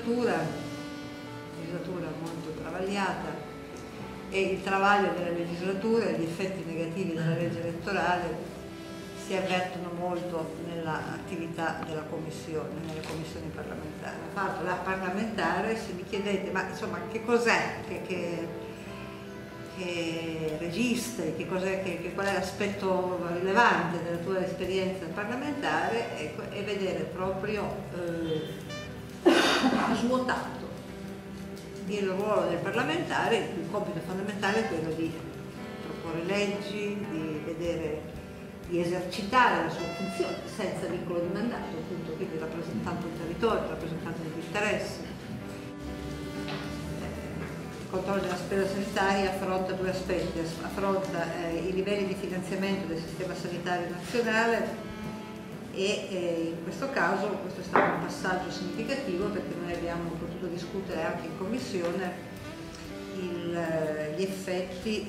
legislatura molto travagliata, e il travaglio della legislatura e gli effetti negativi della legge elettorale si avvertono molto nell'attività della Commissione, nelle commissioni parlamentari. Tra l'altro la parlamentare, se mi chiedete ma insomma che cos'è che registri, qual è l'aspetto rilevante della tua esperienza parlamentare, ecco, è vedere proprio svuotato il ruolo del parlamentare, il cui compito fondamentale è quello di proporre leggi, di esercitare la sua funzione senza vincolo di mandato, appunto, quindi rappresentando il territorio, rappresentando gli interessi. Il controllo della spesa sanitaria affronta due aspetti: affronta i livelli di finanziamento del sistema sanitario nazionale e in questo caso questo è stato un passaggio significativo, perché noi abbiamo potuto discutere anche in Commissione gli effetti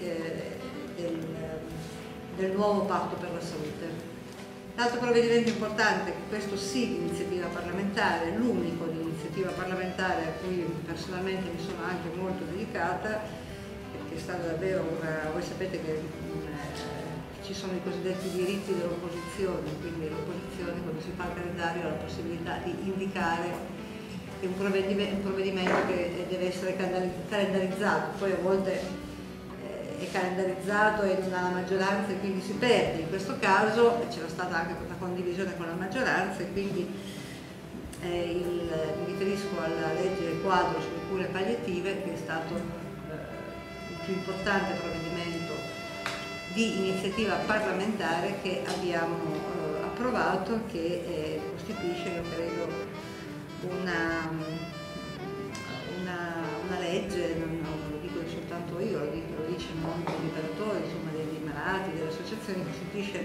del nuovo patto per la salute. L'altro provvedimento importante, questo sì di iniziativa parlamentare, l'unico di iniziativa parlamentare a cui personalmente mi sono anche molto dedicata, perché è stato davvero voi sapete che ci sono i cosiddetti diritti dell'opposizione, quindi l'opposizione quando si fa il calendario ha la possibilità di indicare un provvedimento che deve essere calendarizzato, poi a volte è calendarizzato e non ha la maggioranza e quindi si perde. In questo caso c'era stata anche una condivisione con la maggioranza e quindi mi riferisco alla legge quadro sulle cure palliative, che è stato il più importante provvedimento di iniziativa parlamentare che abbiamo approvato, che costituisce, io credo, una legge, non lo dico soltanto io, lo dicono anche gli operatori, insomma, dei malati, delle associazioni, costituisce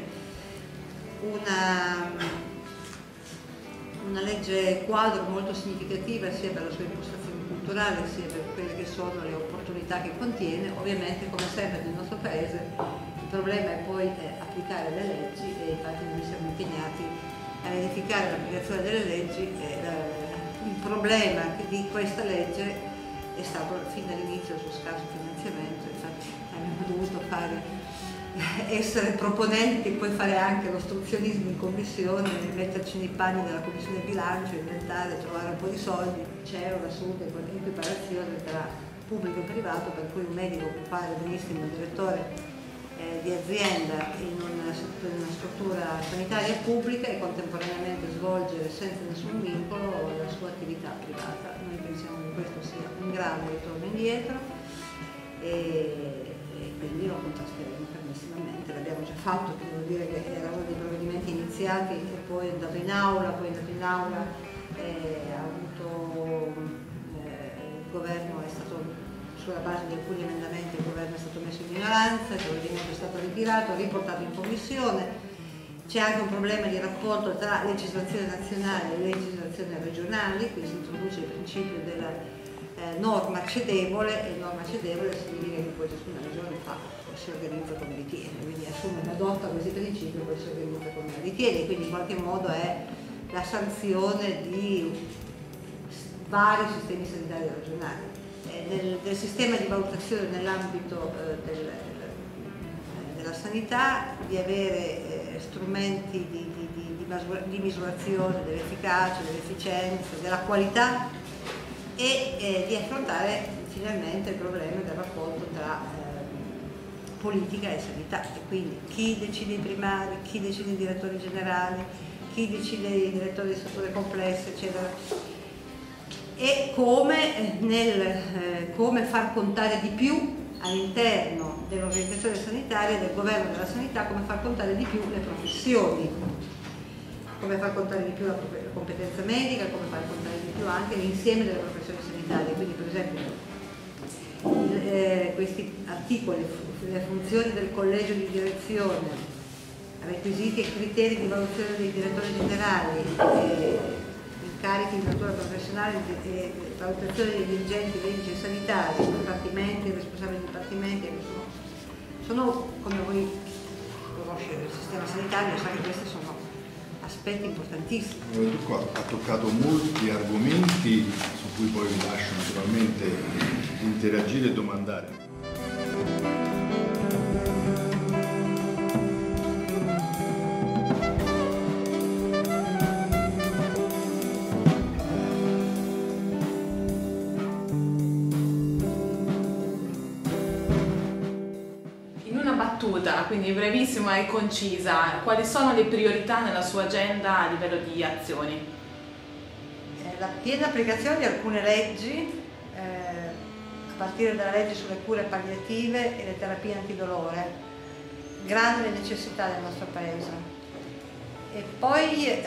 una legge quadro molto significativa sia per la sua impostazione culturale sia per quelle che sono le opportunità che contiene. Ovviamente, come sempre nel nostro Paese, il problema è poi applicare le leggi, e infatti noi siamo impegnati a verificare l'applicazione delle leggi. Il problema di questa legge è stato fin dall'inizio il suo scarso finanziamento, infatti abbiamo dovuto essere proponenti e poi fare anche l'ostruzionismo in commissione, metterci nei panni della commissione bilancio, inventare, trovare un po' di soldi. C'è un'assoluta equiparazione tra pubblico e privato, per cui un medico può fare benissimo il direttore di azienda in una struttura sanitaria pubblica e contemporaneamente svolgere senza nessun vincolo la sua attività privata. Noi pensiamo che questo sia un grande ritorno indietro e quindi lo contrasteremo fermissimamente. L'abbiamo già fatto, devo dire che era uno dei provvedimenti iniziati e poi è andato in aula, ha avuto il governo è stato, sulla base di alcuni emendamenti, il governo è stato messo in minoranza, il provvedimento è stato ritirato, riportato in commissione. C'è anche un problema di rapporto tra legislazione nazionale e legislazione regionale, qui si introduce il principio della norma cedevole, e norma cedevole significa che poi ciascuna regione si organizza come ritiene, quindi assume una adotta questi principi e poi si organizza come ritiene, quindi in qualche modo è la sanzione di vari sistemi sanitari regionali. Del sistema di valutazione nell'ambito della sanità, di avere strumenti di misurazione dell'efficacia, dell'efficienza, della qualità e di affrontare finalmente il problema del rapporto tra politica e sanità, e quindi chi decide i primari, chi decide i direttori generali, chi decide i direttori di strutture complesse, eccetera. E come far contare di più all'interno dell'organizzazione sanitaria, del governo della sanità, come far contare di più le professioni, come far contare di più la competenza medica, come far contare di più anche l'insieme delle professioni sanitarie. Quindi per esempio questi articoli, le funzioni del collegio di direzione, requisiti e criteri di valutazione dei direttori generali, carichi di natura professionale e valutazione dei dirigenti medici e sanitari, dipartimenti, responsabili di dipartimenti, sono, come voi conoscete il sistema sanitario, sa che questi sono aspetti importantissimi. Ha toccato molti argomenti su cui poi vi lascio naturalmente interagire e domandare. Battuta, quindi brevissima e concisa, quali sono le priorità nella sua agenda a livello di azioni? La piena applicazione di alcune leggi, a partire dalla legge sulle cure palliative e le terapie antidolore, grande necessità del nostro Paese. E poi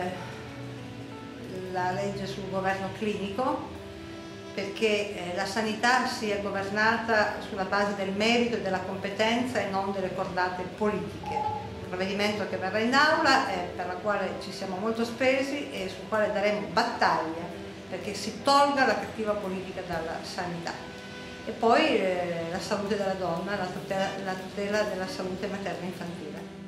la legge sul governo clinico, perché la sanità sia governata sulla base del merito e della competenza e non delle cordate politiche. Un provvedimento che verrà in aula e per la quale ci siamo molto spesi e sul quale daremo battaglia perché si tolga la cattiva politica dalla sanità. E poi la salute della donna, la tutela della salute materna e infantile.